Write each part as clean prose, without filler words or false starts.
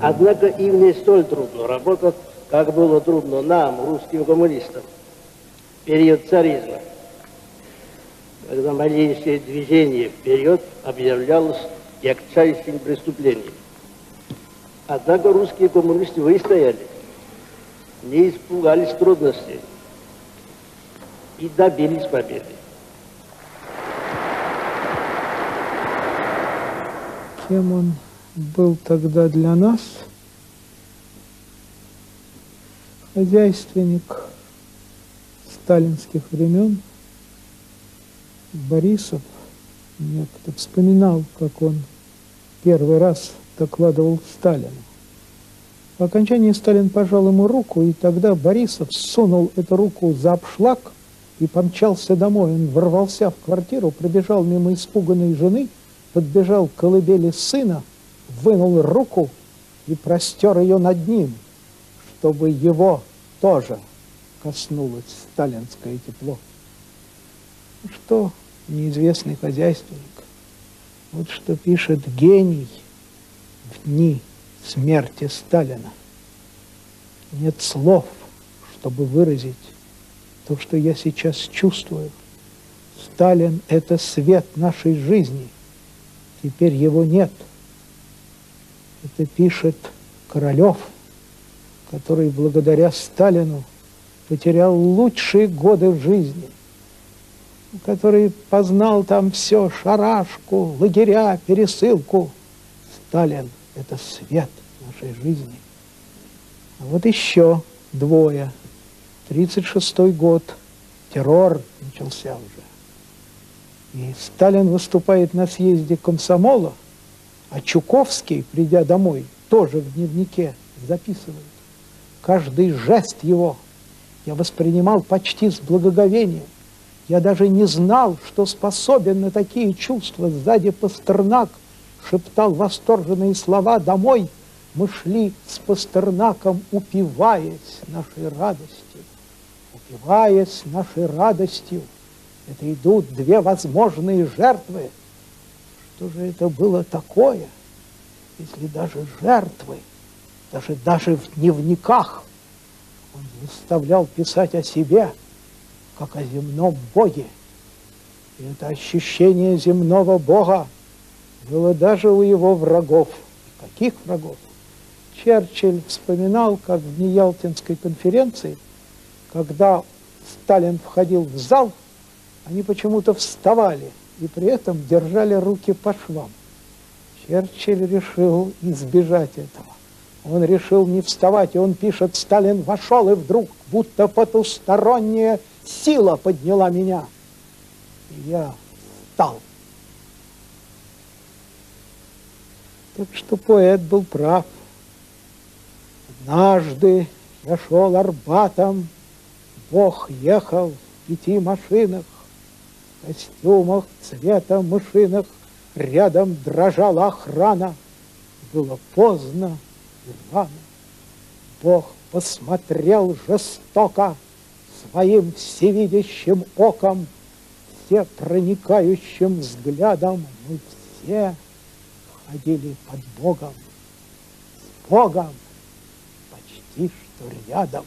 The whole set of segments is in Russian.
Однако им не столь трудно работать, как было трудно нам, русским коммунистам, в период царизма, когда малейшее движение вперед объявлялось ярчайшим преступлением. Однако русские коммунисты выстояли, не испугались трудностей и добились победы. Кем он был тогда для нас? Хозяйственник сталинских времен Борисов. Мне кто-то вспоминал, как он первый раз докладывал Сталину. По окончании Сталин пожал ему руку, и тогда Борисов сунул эту руку за обшлаг и помчался домой. Он ворвался в квартиру, пробежал мимо испуганной жены, подбежал к колыбели сына, вынул руку и простер ее над ним, чтобы его тоже коснулось сталинское тепло. Что неизвестный хозяйственник, вот что пишет гений в дни смерти Сталина. Нет слов, чтобы выразить то, что я сейчас чувствую. Сталин – это свет нашей жизни. Теперь его нет. Это пишет Королев, который благодаря Сталину потерял лучшие годы в жизни, который познал там все, шарашку, лагеря, пересылку. Сталин – это свет нашей жизни. А вот еще двое. 1936 год. Террор начался уже. И Сталин выступает на съезде комсомола, а Чуковский, придя домой, тоже в дневнике записывает. Каждый жест его я воспринимал почти с благоговением. Я даже не знал, что способен на такие чувства. Сзади Пастернак шептал восторженные слова. Домой мы шли с Пастернаком, упиваясь нашей радостью. Упиваясь нашей радостью. Это идут две возможные жертвы. Что же это было такое, если даже жертвы, даже в дневниках он заставлял писать о себе, как о земном Боге. И это ощущение земного Бога было даже у его врагов. Каких врагов? Черчилль вспоминал, как в дни Ялтинской конференции, когда Сталин входил в зал, они почему-то вставали и при этом держали руки по швам. Черчилль решил избежать этого. Он решил не вставать, и он пишет: Сталин вошел, и вдруг будто потусторонняя сила подняла меня. И я встал. Так что поэт был прав. Однажды я шел Арбатом, Бог ехал в 5 машинах, в костюмах цвета мышиных, рядом дрожала охрана. Было поздно и рано. Бог посмотрел жестоко своим всевидящим оком, все проникающим взглядом. Мы все ходили под Богом, с Богом почти что рядом.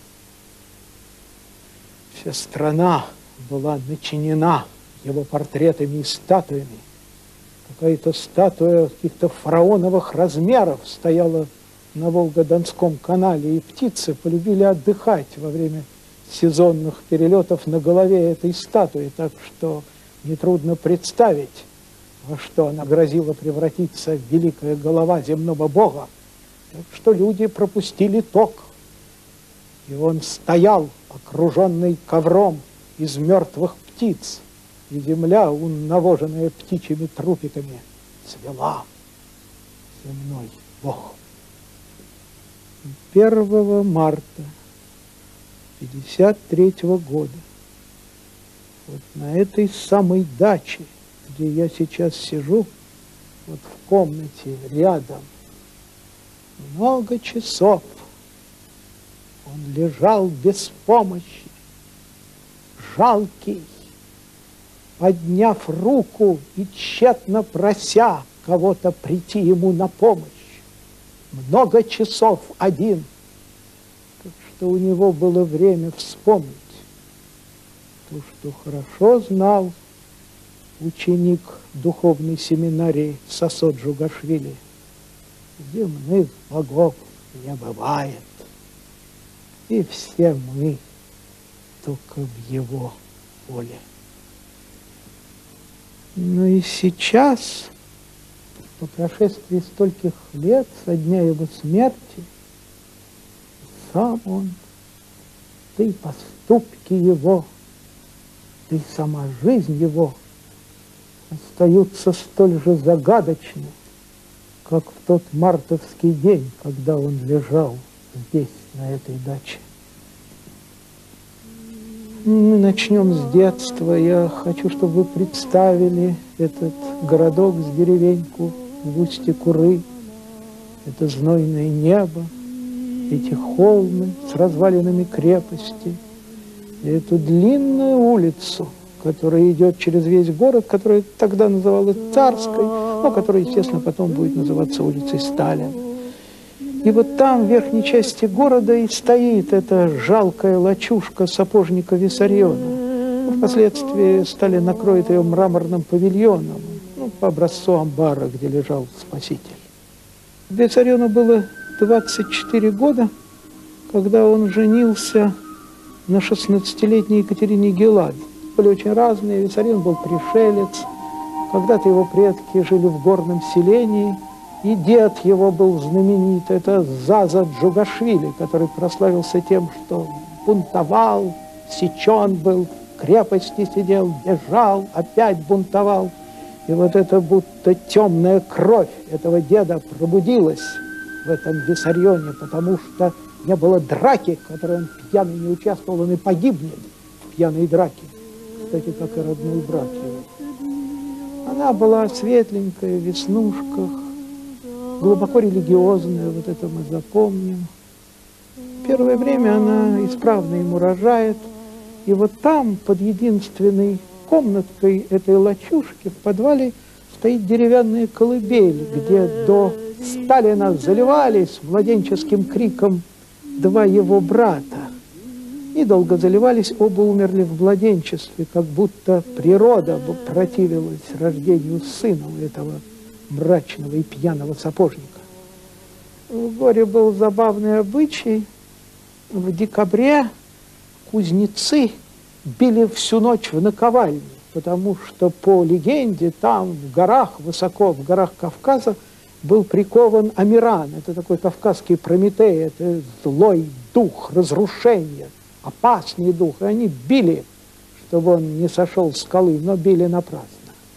Вся страна была начинена его портретами и статуями. Какая-то статуя каких-то фараоновых размеров стояла на Волго-Донском канале, и птицы полюбили отдыхать во время сезонных перелетов на голове этой статуи, так что нетрудно представить, во что она грозила превратиться, в великая голова земного бога. Так что люди пропустили ток, и он стоял, окруженный ковром из мертвых птиц, и земля, унавоженная птичьими трупиками, цвела. Земной бог. 1 марта 1953 года вот на этой самой даче, где я сейчас сижу, вот в комнате рядом, много часов он лежал без помощи, жалкий, подняв руку и тщетно прося кого-то прийти ему на помощь. много часов один. Так что у него было время вспомнить то, что хорошо знал ученик духовной семинарии Сосо Джугашвили. Земных богов не бывает, и все мы только в его воле. Но и сейчас, по прошествии стольких лет со дня его смерти, сам он, да и поступки его, да и сама жизнь его остаются столь же загадочны, как в тот мартовский день, когда он лежал здесь, на этой даче. Мы начнем с детства. Я хочу, чтобы вы представили этот городок с деревеньку в устье Куры, это знойное небо, эти холмы с развалинами крепости, и эту длинную улицу, которая идет через весь город, которая тогда называлась Царской, но которая, естественно, потом будет называться улицей Сталина. И вот там, в верхней части города, и стоит эта жалкая лачушка сапожника Виссариона. Впоследствии Сталин накроет ее мраморным павильоном, по образцу амбара, где лежал Спаситель. Виссариону было 24 года, когда он женился на 16-летней Екатерине Геладзе. Были очень разные. Виссарион был пришелец. Когда-то его предки жили в горном селении, и дед его был знаменит. Это Заза Джугашвили, который прославился тем, что бунтовал, сечен был, в крепости сидел, бежал, опять бунтовал. И вот эта будто темная кровь этого деда пробудилась в этом Виссарионе, потому что не было драки, в которой он пьяный не участвовал, он и погибнет в пьяной драке. Кстати, как и родной брат его. Она была светленькая, в веснушках, глубоко религиозная, вот это мы запомним. Первое время она исправно ему рожает, и вот там, под единственной комнаткой этой лачушки, в подвале стоит деревянная колыбель, где до Сталина заливались младенческим криком два его брата. И долго заливались, оба умерли в младенчестве, как будто природа противилась рождению сына у этого мрачного и пьяного сапожника. В горе был забавный обычай. В декабре кузнецы били всю ночь в наковальне, потому что, по легенде, там, в горах, высоко в горах Кавказа, был прикован Амиран. Это такой кавказский Прометей, это злой дух разрушения, опасный дух. И они били, чтобы он не сошел с скалы, но били напрасно.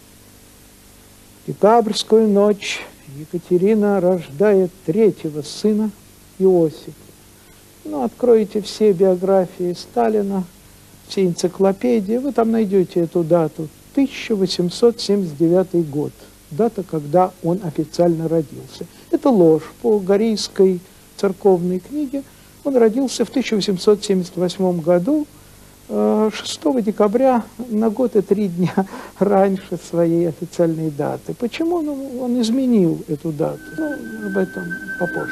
В декабрьскую ночь Екатерина рождает третьего сына, Иосифа. Откроете все биографии Сталина, все энциклопедии, вы там найдете эту дату. 1879 год. Дата, когда он официально родился. Это ложь. По Горийской церковной книге он родился в 1878 году, 6 декабря, на год и 3 дня раньше своей официальной даты. Почему он изменил эту дату? Об этом попозже.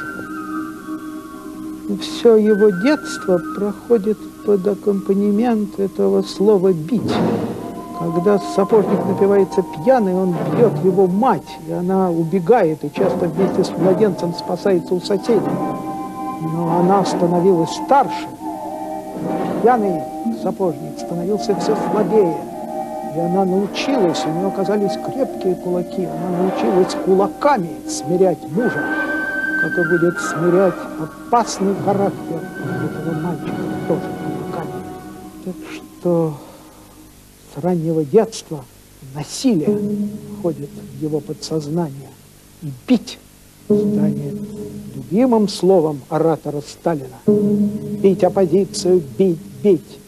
Все его детство проходит под аккомпанемент этого слова «бить». Когда сапожник напивается пьяный, он бьет его мать, и она убегает, и часто вместе с младенцем спасается у соседей. Но она становилась старше. Пьяный сапожник становился все слабее. И она научилась, у нее оказались крепкие кулаки, она научилась кулаками смирять мужа, как и будет смирять опасный характер этого мальчика тоже кулаками. Так что с раннего детства насилие входит в его подсознание. И бить станет любимым словом оратора Сталина. Бить оппозицию, бить, бить.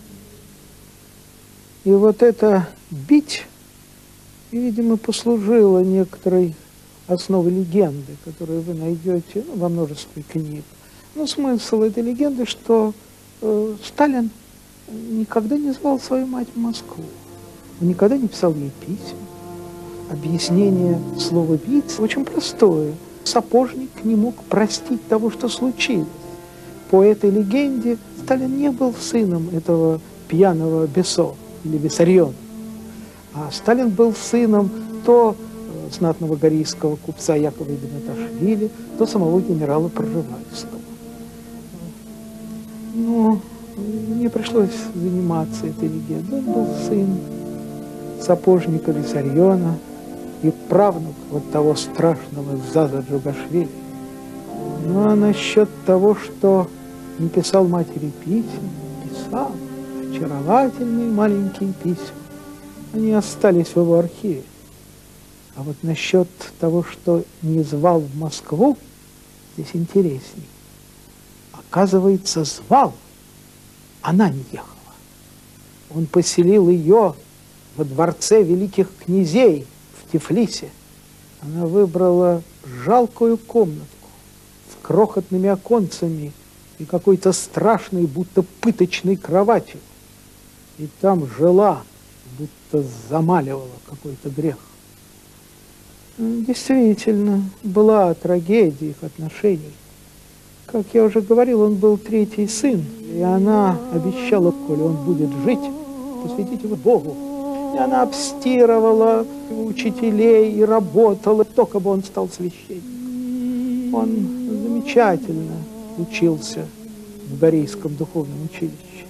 И вот это бить, видимо, послужило некоторой основой легенды, которую вы найдете во множестве книг. Но смысл этой легенды, что Сталин никогда не звал свою мать в Москву. Он никогда не писал ей писем. Объяснение слова «бить» очень простое. сапожник не мог простить того, что случилось. По этой легенде Сталин не был сыном этого пьяного Бесо или Виссариона, а Сталин был сыном то знатного горийского купца Якова Игнаташвили, то самого генерала Пржевальского. Но мне пришлось заниматься этой легендой. Он был сын сапожника Виссариона и правнук вот того страшного Заза Джугашвили. Ну а насчет того, что не писал матери писем, писал очаровательные маленькие письма. Они остались в его архиве. А вот насчет того, что не звал в Москву, здесь интересней. Оказывается, звал, она не ехала. Он поселил ее во дворце великих князей в Тифлисе. Она выбрала жалкую комнатку с крохотными оконцами и какой-то страшной, будто пыточной кроватью. И там жила, будто замаливала какой-то грех. Действительно, была трагедия их отношений. Как я уже говорил, он был третий сын, и она обещала, коли он будет жить, посвятить его Богу. И она обстирывала учителей и работала, только бы он стал священником. Он замечательно учился в Горийском духовном училище.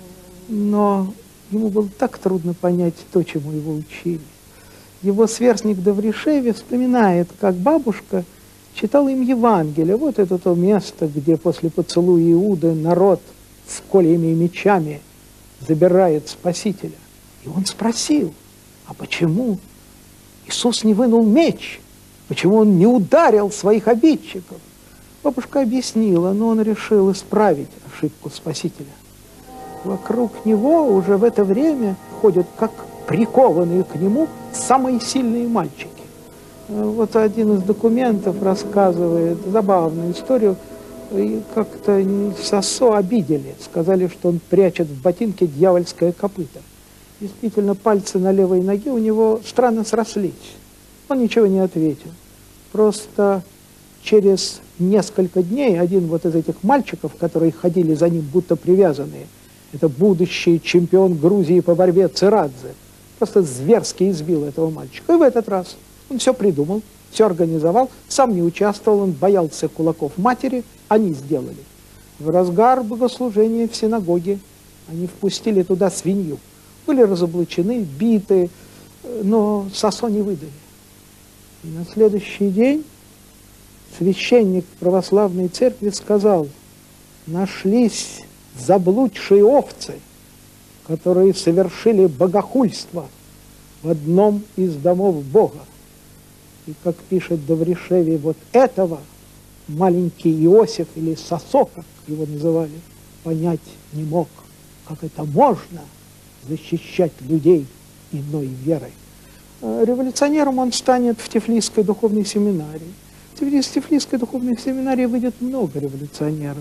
Но ему было так трудно понять то, чему его учили. Его сверстник Довришеве вспоминает, как бабушка читала им Евангелие. Вот это то место, где после поцелуя Иуды народ с кольями и мечами забирает Спасителя. И он спросил, а почему Иисус не вынул меч? Почему он не ударил своих обидчиков? Бабушка объяснила, но он решил исправить ошибку Спасителя. Вокруг него уже в это время ходят, как прикованные к нему, самые сильные мальчики. Вот один из документов рассказывает забавную историю. И как-то Сосо обидели, сказали, что он прячет в ботинке дьявольское копыто. Действительно, пальцы на левой ноге у него странно срослись. Он ничего не ответил. Просто через несколько дней один вот из этих мальчиков, которые ходили за ним будто привязанные, это будущий чемпион Грузии по борьбе Церадзе, просто зверски избил этого мальчика. И в этот раз он все придумал, все организовал, сам не участвовал, он боялся кулаков матери, они сделали. В разгар богослужения в синагоге они впустили туда свинью. Были разоблачены, биты, но Сосо не выдали. И на следующий день священник православной церкви сказал, нашлись заблудшие овцы, которые совершили богохульство в одном из домов Бога. И, как пишет Довришеве, вот этого маленький Иосиф или Сосо, как его называли, понять не мог, как это можно защищать людей иной верой. Революционером он станет в Тифлисской духовной семинарии. Из Тифлисской духовной семинарии выйдет много революционеров.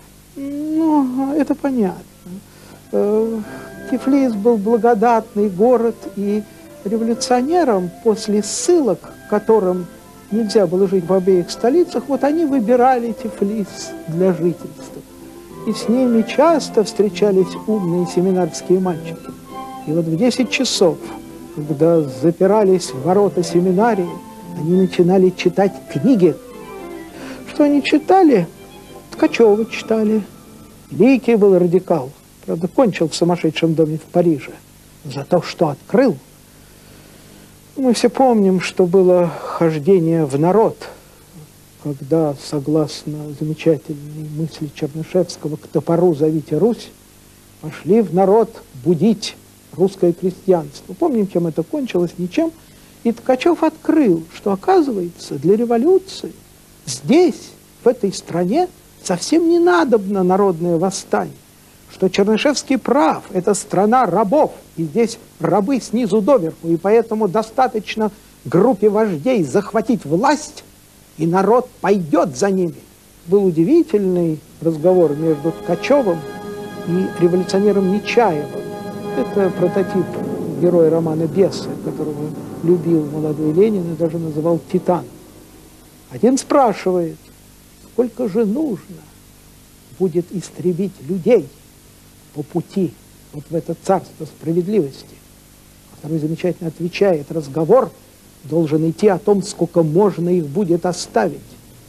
Ну, это понятно. Тифлис был благодатный город, и революционерам после ссылок, которым нельзя было жить в обеих столицах, вот они выбирали Тифлис для жительства. И с ними часто встречались умные семинарские мальчики. И вот в 10 часов, когда запирались ворота семинарии, они начинали читать книги. Что они читали? Ткачева читали. Великий был радикал. Правда, кончил в сумасшедшем доме в Париже. За то, что открыл. Мы все помним, что было хождение в народ, когда, согласно замечательной мысли Чернышевского, к топору зовите Русь, пошли в народ будить русское крестьянство. Помним, чем это кончилось? Ничем. И Ткачев открыл, что, оказывается, для революции здесь, в этой стране, совсем не надобно народное восстание. Что Чернышевский прав, это страна рабов, и здесь рабы снизу доверху, и поэтому достаточно группе вождей захватить власть, и народ пойдет за ними. Был удивительный разговор между Ткачевым и революционером Нечаевым. Это прототип героя романа «Бесы», которого любил молодой Ленин и даже называл «Титан». Один спрашивает, сколько же нужно будет истребить людей по пути вот в это царство справедливости. А второй замечательно отвечает, разговор должен идти о том, сколько можно их будет оставить.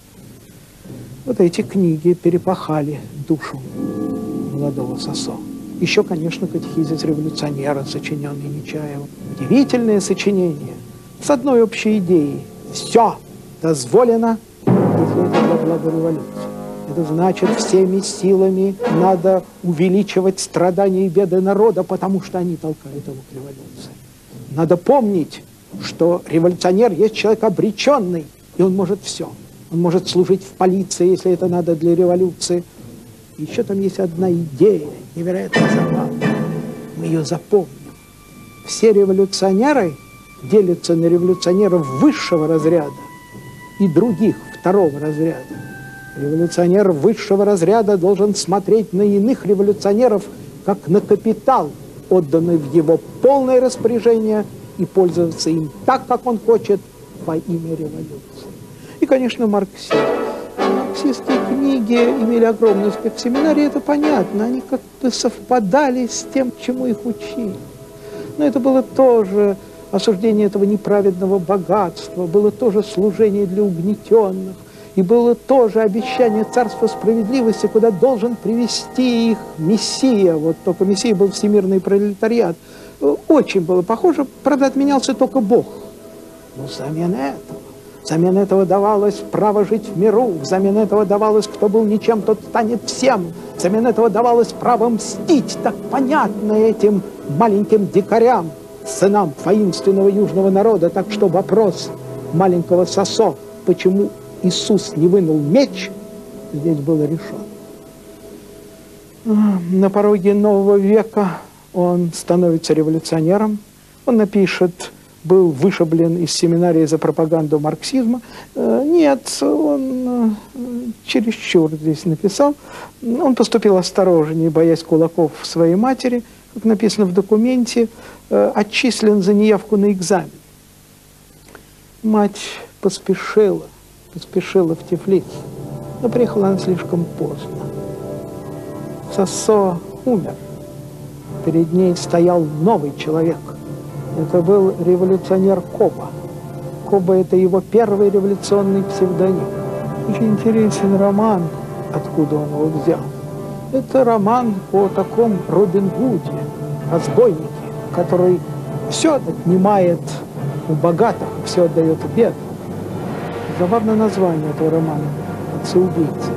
Вот эти книги перепахали душу молодого Сосо. Еще, конечно, «Катехизис революционера», сочиненный Нечаевым. Удивительное сочинение с одной общей идеей. Все дозволено, если это для блага революции. Это значит, всеми силами надо увеличивать страдания и беды народа, потому что они толкают его к революции. Надо помнить, что революционер есть человек обреченный, и он может все. Он может служить в полиции, если это надо для революции. Еще там есть одна идея, невероятно забавная. Мы ее запомним. Все революционеры делятся на революционеров высшего разряда и других второго разряда. Революционер высшего разряда должен смотреть на иных революционеров как на капитал, отданный в его полное распоряжение, и пользоваться им так, как он хочет, во имя революции. И, конечно, марксизм. Марксистские книги имели огромный успех в семинарии, это понятно, они как-то совпадали с тем, чему их учили. Но это было тоже осуждение этого неправедного богатства, было тоже служение для угнетенных, и было тоже обещание царства справедливости, куда должен привести их Мессия. Вот только Мессия был всемирный пролетариат. Очень было похоже, правда, отменялся только Бог. Но взамен этого давалось право жить в миру, взамен этого давалось, кто был ничем, тот станет всем, взамен этого давалось право мстить, так понятно этим маленьким дикарям, сынам воинственного южного народа. Так что вопрос маленького Сосо, почему Иисус не вынул меч, здесь был решен. На пороге нового века он становится революционером, он напишет, был вышиблен из семинарии за пропаганду марксизма. Нет, он чересчур здесь написал. Он поступил осторожнее, боясь кулаков своей матери, как написано в документе, отчислен за неявку на экзамен. Мать поспешила в Тифлис, но приехала она слишком поздно. Сосо умер. Перед ней стоял новый человек. Это был революционер Коба. Коба – это его первый революционный псевдоним. Очень интересен роман, откуда он его взял. Это роман о таком Робин Гуде, разбойнике, который все отнимает у богатых, все отдает бедным. Забавное название этого романа «Отцы-убийцы».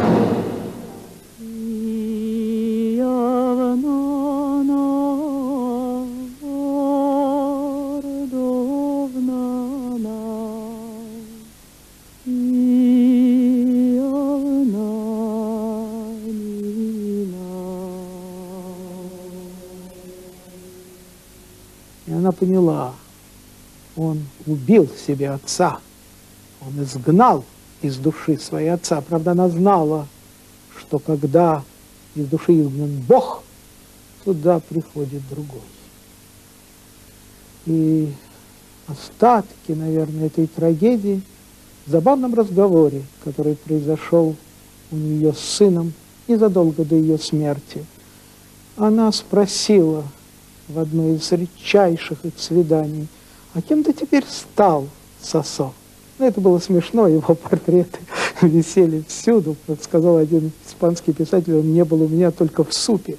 И она поняла, он убил в себе отца. Он изгнал из души своей отца. Правда, она знала, что когда из души изгнан Бог, туда приходит другой. И остатки, наверное, этой трагедии в забавном разговоре, который произошел у нее с сыном незадолго до ее смерти. Она спросила в одной из редчайших их свиданий, а кем ты теперь стал, Сосо? Это было смешно, его портреты висели всюду. Как сказал один испанский писатель, он не был у меня только в супе.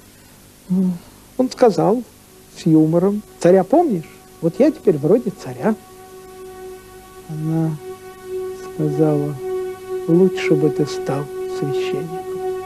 Он сказал с юмором: царя помнишь? Вот я теперь вроде царя. Она сказала: лучше бы ты стал священником.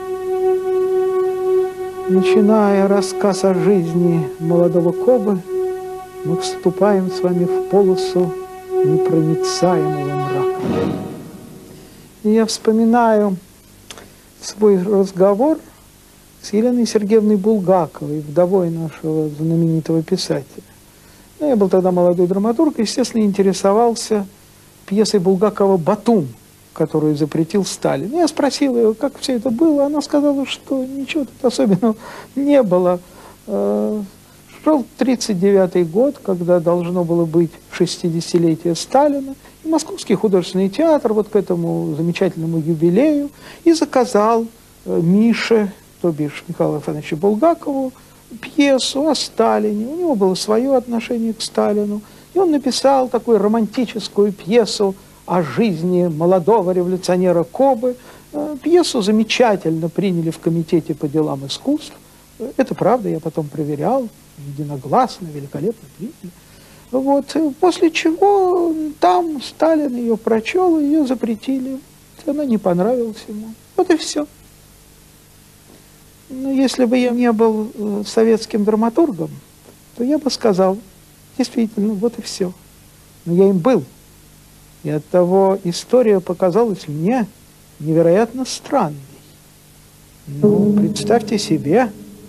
Начиная рассказ о жизни молодого Кобы, мы вступаем с вами в полосу непроницаемого мрака. И я вспоминаю свой разговор с Еленой Сергеевной Булгаковой, вдовой нашего знаменитого писателя. Я был тогда молодой драматург, естественно, интересовался пьесой Булгакова «Батум», которую запретил Сталин. Я спросил ее, как все это было. Она сказала, что ничего тут особенного не было, Шел 1939 год, когда должно было быть 60-летие Сталина. И Московский художественный театр вот к этому замечательному юбилею и заказал Мише, то бишь Михаилу Ивановичу Булгакову, пьесу о Сталине. У него было свое отношение к Сталину. И он написал такую романтическую пьесу о жизни молодого революционера Кобы. Пьесу замечательно приняли в Комитете по делам искусств. Это правда, я потом проверял, единогласно, великолепно приняли. Вот. После чего там Сталин ее прочел, ее запретили. Она не понравилась ему. Вот и все. Но если бы я не был советским драматургом, то я бы сказал, действительно, вот и все. Но я им был. И оттого история показалась мне невероятно странной. Ну, представьте себе,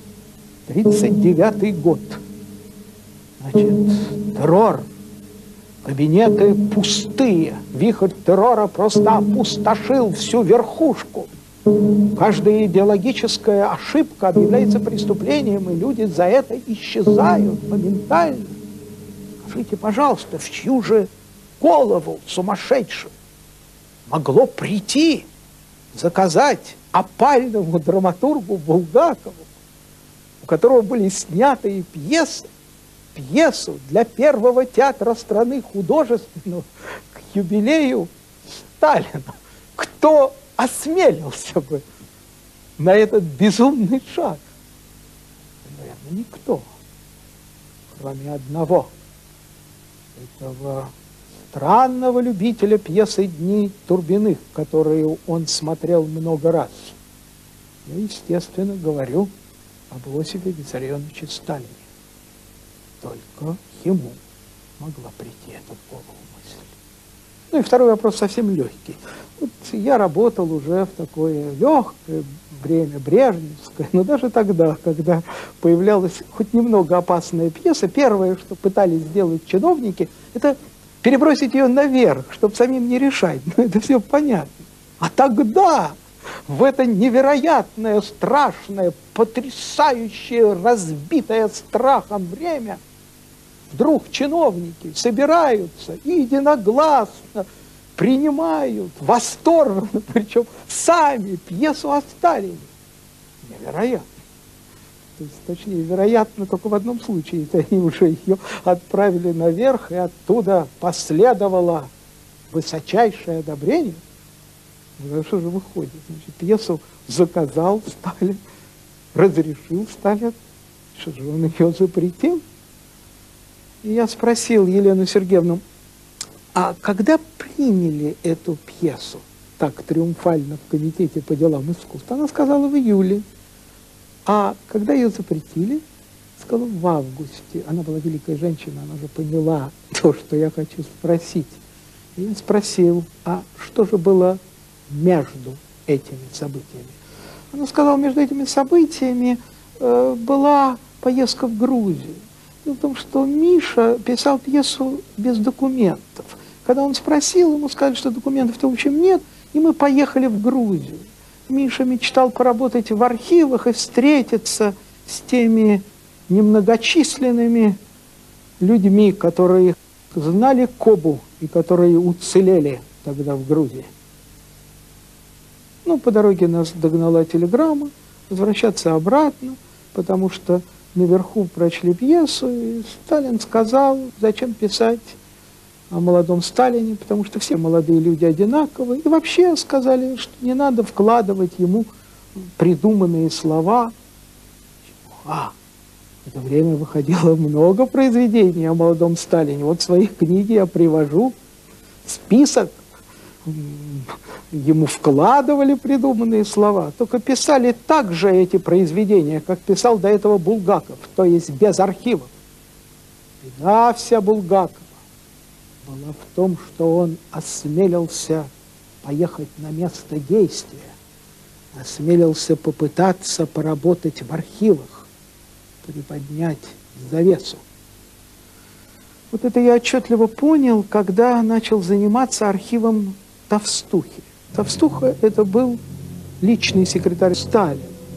1939 год. Значит, террор. Кабинеты пустые. Вихрь террора просто опустошил всю верхушку. Каждая идеологическая ошибка объявляется преступлением, и люди за это исчезают моментально. Скажите, пожалуйста, в чью же голову сумасшедшую могло прийти заказать опальному драматургу Булгакову, у которого были сняты пьесу для Первого театра страны художественного к юбилею Сталина? Кто осмелился бы на этот безумный шаг? Наверное, никто, кроме одного, этого странного любителя пьесы «Дни Турбиных», которые он смотрел много раз. Я, естественно, говорю об Иосифе Виссарионовиче Сталине. Только ему могла прийти эта в голову мысль. Ну и второй вопрос совсем легкий. Вот я работал уже в такое легкое время, брежневское, но даже тогда, когда появлялась хоть немного опасная пьеса, первое, что пытались сделать чиновники, это перебросить ее наверх, чтобы самим не решать. Ну, это все понятно. А тогда, в это невероятное, страшное, потрясающее, разбитое страхом время, вдруг чиновники собираются и единогласно принимают восторженно, причем сами, пьесу о Сталине. Невероятно. То есть, точнее, вероятно, только в одном случае. Это они уже ее отправили наверх, и оттуда последовало высочайшее одобрение. Ну, что же выходит? Значит, пьесу заказал Сталин, разрешил Сталин. Что же, он ее запретил? И я спросил Елену Сергеевну, а когда приняли эту пьесу так триумфально в Комитете по делам искусств? Она сказала, в июле. А когда ее запретили, сказала, в августе. Она была великая женщина, она же поняла то, что я хочу спросить. И я спросил, а что же было между этими событиями? Она сказала, между этими событиями была поездка в Грузию. Дело в том, что Миша писал пьесу без документов. Когда он спросил, ему сказали, что документов-то в общем нет, и мы поехали в Грузию. Миша мечтал поработать в архивах и встретиться с теми немногочисленными людьми, которые знали Кобу и которые уцелели тогда в Грузии. Ну, по дороге нас догнала телеграмма, возвращаться обратно, потому что наверху прочли пьесу, и Сталин сказал, зачем писать о молодом Сталине, потому что все молодые люди одинаковые. И вообще сказали, что не надо вкладывать ему придуманные слова. В это время выходило много произведений о молодом Сталине. Вот в своих книге я привожу список. Ему вкладывали придуманные слова. Только писали так же эти произведения, как писал до этого Булгаков, то есть без архивов. Беда вся Булгакова была в том, что он осмелился поехать на место действия, осмелился попытаться поработать в архивах, приподнять завесу. Вот это я отчетливо понял, когда начал заниматься архивом Товстухи. Товстуха – это был личный секретарь Сталина.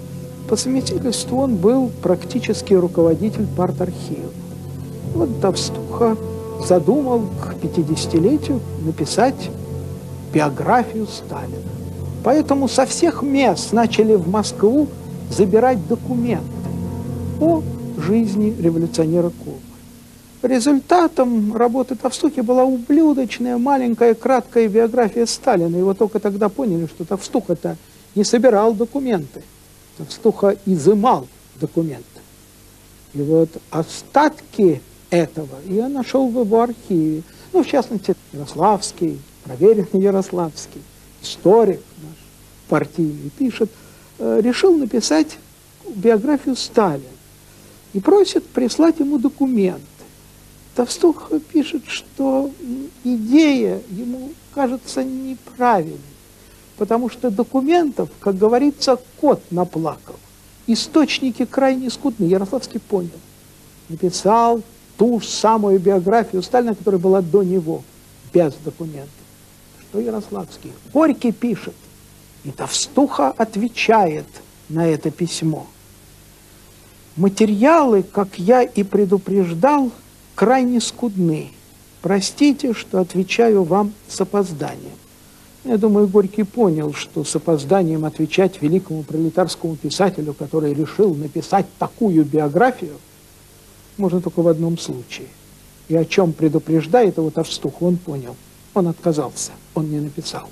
По совместительству он был практически руководитель партархива. Вот Товстуха задумал к 50-летию написать биографию Сталина. Поэтому со всех мест начали в Москву забирать документы о жизни революционера Кобы. Результатом работы Товстухи была ублюдочная, маленькая, краткая биография Сталина. И вот только тогда поняли, что Товстуха-то не собирал документы. Товстуха изымал документы. И вот остатки этого я нашел в его архиве. Ну, в частности, Ярославский, проверенный Ярославский, историк наш партийный, пишет, решил написать биографию Сталина и просит прислать ему документы. Товстуха пишет, что идея ему кажется неправильной, потому что документов, как говорится, кот наплакал. Источники крайне скудны. Ярославский понял. Написал ту же самую биографию Сталина, которая была до него, без документов. Что Ярославский? Горький пишет. И Товстуха отвечает на это письмо. Материалы, как я и предупреждал, крайне скудны. Простите, что отвечаю вам с опозданием. Я думаю, Горький понял, что с опозданием отвечать великому пролетарскому писателю, который решил написать такую биографию, можно только в одном случае. И о чем предупреждает его Товстуха, он понял. Он отказался, он не написал.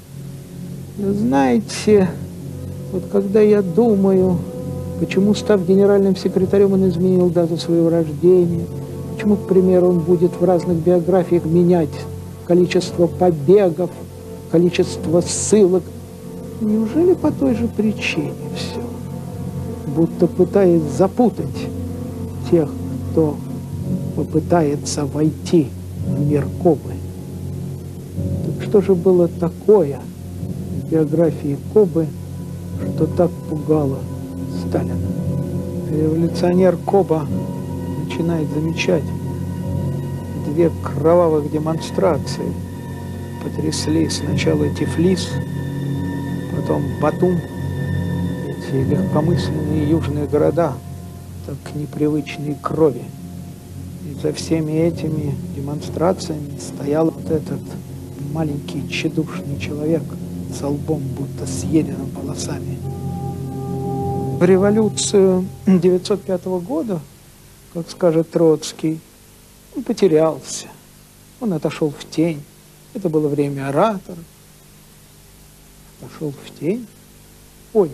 Знаете, вот когда я думаю, почему, став генеральным секретарем, он изменил дату своего рождения, почему, к примеру, он будет в разных биографиях менять количество побегов, количество ссылок. Неужели по той же причине все? Будто пытаясь запутать тех, кто попытается войти в мир Кобы. Так что же было такое в биографии Кобы, что так пугало Сталина? Революционер Коба начинает замечать две кровавых демонстрации. Потрясли сначала Тифлис, потом Батум, эти легкомысленные южные города, так непривычные к крови. И за всеми этими демонстрациями стоял вот этот маленький тщедушный человек со лбом, будто съеденным волосами. В революцию 1905 года, как скажет Троцкий, он потерялся, он отошел в тень. Это было время ораторов. Отошел в тень. Ой,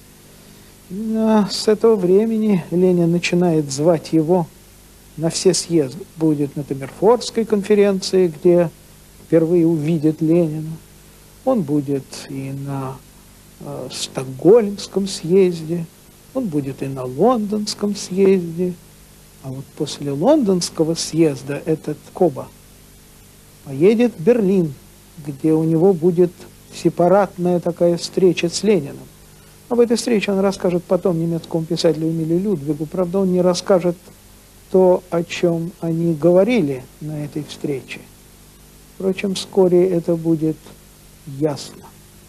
именно с этого времени Ленин начинает звать его на все съезды. Будет на Таммерфордской конференции, где впервые увидит Ленина. Он будет и на Стокгольмском съезде, он будет и на Лондонском съезде. А вот после Лондонского съезда этот Коба поедет в Берлин, где у него будет сепаратная такая встреча с Лениным. Об этой встрече он расскажет потом немецкому писателю Эмилию Людвигу. Правда, он не расскажет то, о чем они говорили на этой встрече. Впрочем, вскоре это будет ясно.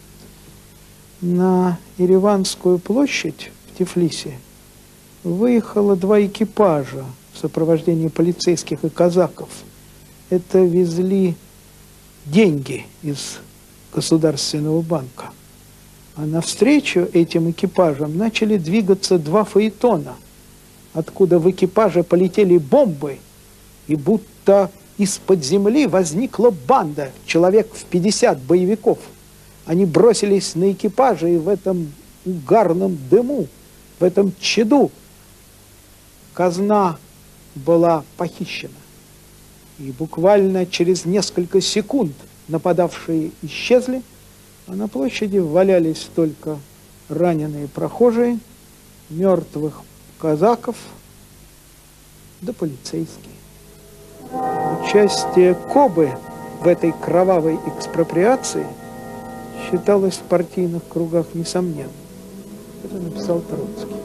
На Ереванскую площадь в Тифлисе выехало два экипажа в сопровождении полицейских и казаков. Это везли деньги из Государственного банка. А навстречу этим экипажам начали двигаться два фаэтона, откуда в экипаже полетели бомбы, и будто из-под земли возникла банда, человек в 50 боевиков. Они бросились на экипажи, и в этом угарном дыму, в этом чаду казна была похищена. И буквально через несколько секунд нападавшие исчезли, а на площади валялись только раненые прохожие, мертвых казаков да полицейские. Участие Кобы в этой кровавой экспроприации считалось в партийных кругах несомненным. Это написал Троцкий.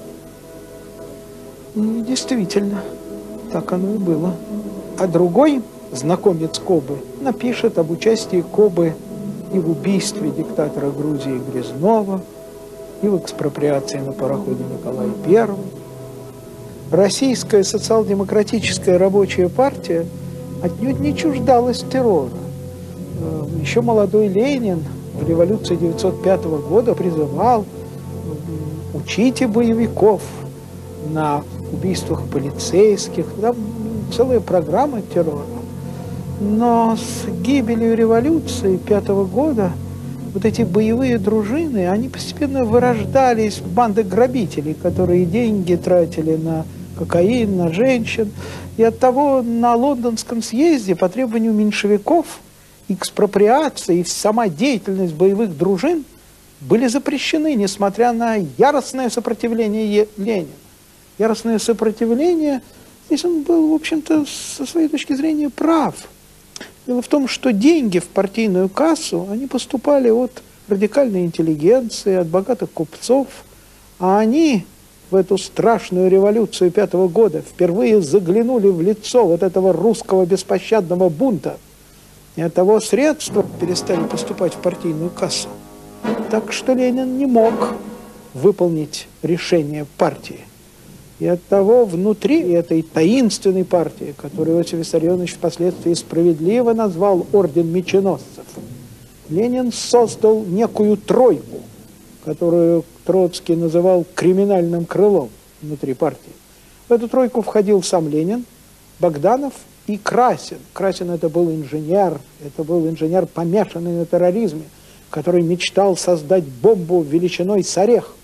И действительно, так оно и было. А другой знакомец Кобы напишет об участии Кобы и в убийстве диктатора Грузии Грязнова, и в экспроприации на пароходе Николай I. Российская социал-демократическая рабочая партия отнюдь не чуждалась террора. Еще молодой Ленин в революции 1905 года призывал: учите боевиков на убийствах полицейских. Там целая программа террора. Но с гибелью революции 1905 года вот эти боевые дружины, они постепенно вырождались в банды грабителей, которые деньги тратили на кокаин, на женщин. И оттого на Лондонском съезде по требованию меньшевиков экспроприация и сама деятельность боевых дружин были запрещены, несмотря на яростное сопротивление Ленина. Яростное сопротивление, здесь он был, в общем-то, со своей точки зрения прав. Дело в том, что деньги в партийную кассу, они поступали от радикальной интеллигенции, от богатых купцов, а они в эту страшную революцию 1905 года впервые заглянули в лицо вот этого русского беспощадного бунта, и оттого средства перестали поступать в партийную кассу. Так что Ленин не мог выполнить решение партии. И оттого внутри этой таинственной партии, которую Иосиф Виссарионович впоследствии справедливо назвал орден меченосцев, Ленин создал некую тройку, которую Троцкий называл криминальным крылом внутри партии. В эту тройку входил сам Ленин, Богданов и Красин. Красин это был инженер помешанный на терроризме, который мечтал создать бомбу величиной с орех.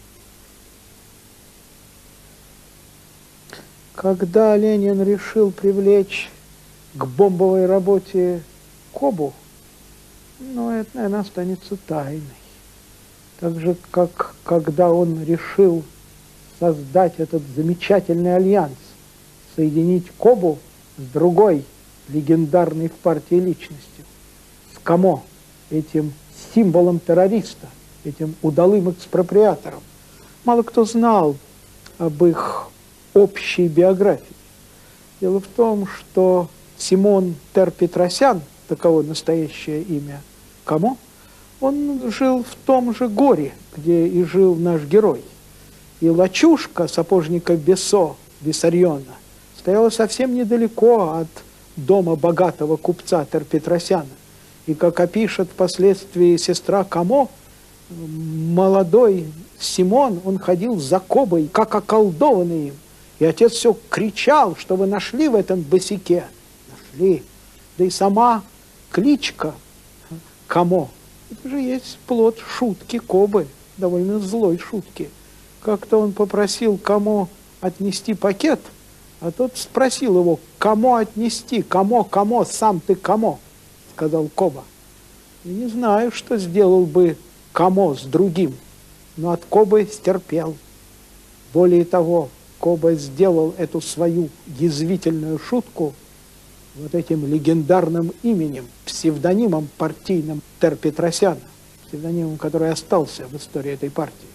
Когда Ленин решил привлечь к бомбовой работе Кобу, это, наверное, останется тайной. Так же, как когда он решил создать этот замечательный альянс, соединить Кобу с другой легендарной в партии личностью, с Камо, этим символом террориста, этим удалым экспроприатором. Мало кто знал об их общей биографии. Дело в том, что Симон Тер-Петросян, таково настоящее имя Камо, он жил в том же горе, где и жил наш герой. И лачушка сапожника Бесо, Виссариона, стояла совсем недалеко от дома богатого купца Тер-Петросяна. И, как опишет впоследствии сестра Камо, молодой Симон, он ходил за Кобой, как околдованный им. И отец все кричал, что вы нашли в этом босяке. Нашли. Да и сама кличка Камо, это же есть плод шутки Кобы, довольно злой шутки. Как-то он попросил Камо отнести пакет, а тот спросил его: кому отнести? Камо, сам ты Камо, сказал Коба. И не знаю, что сделал бы Камо с другим, но от Кобы стерпел. Более того, Коба сделал эту свою язвительную шутку вот этим легендарным именем, псевдонимом партийным Тер-Петросяна, псевдонимом, который остался в истории этой партии.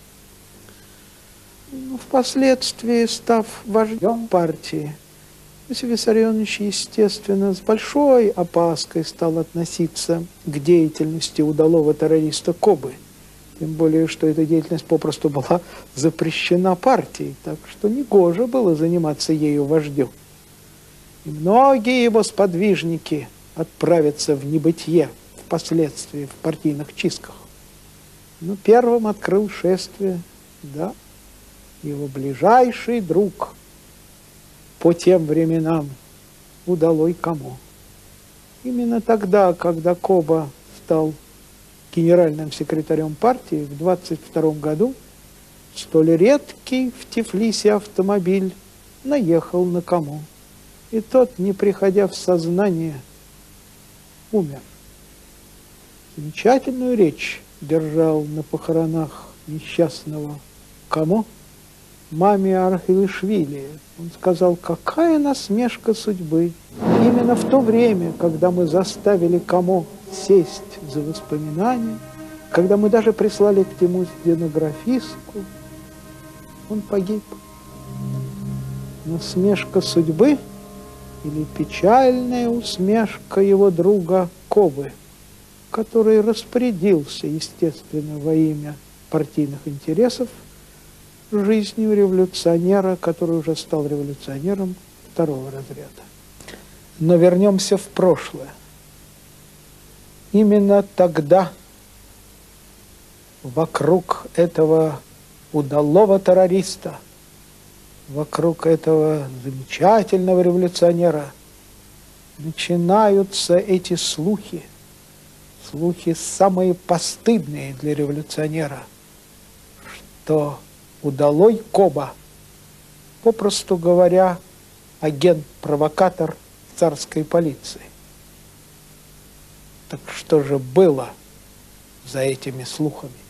Впоследствии, став вождем партии, Иосиф Виссарионович, естественно, с большой опаской стал относиться к деятельности удалого террориста Кобы. Тем более, что эта деятельность попросту была запрещена партией, так что негоже было заниматься ею вождю. И многие его сподвижники отправятся в небытие впоследствии в партийных чистках. Но первым открыл шествие, его ближайший друг по тем временам, удалой Камо. Именно тогда, когда Коба стал генеральным секретарем партии, в 1922 году столь редкий в Тифлисе автомобиль наехал на Камо. И тот, не приходя в сознание, умер. Замечательную речь держал на похоронах несчастного Камо маме Архилишвили. Он сказал: какая насмешка судьбы. Именно в то время, когда мы заставили Камо сесть за воспоминания, когда мы даже прислали к нему стенографистку, он погиб. Насмешка судьбы или печальная усмешка его друга Кобы, который распорядился, естественно, во имя партийных интересов жизнью революционера, который уже стал революционером второго разряда. Но вернемся в прошлое. Именно тогда вокруг этого удалого террориста, вокруг этого замечательного революционера начинаются эти слухи, слухи самые постыдные для революционера, что удалой Коба, попросту говоря, агент-провокатор царской полиции. Так что же было за этими слухами?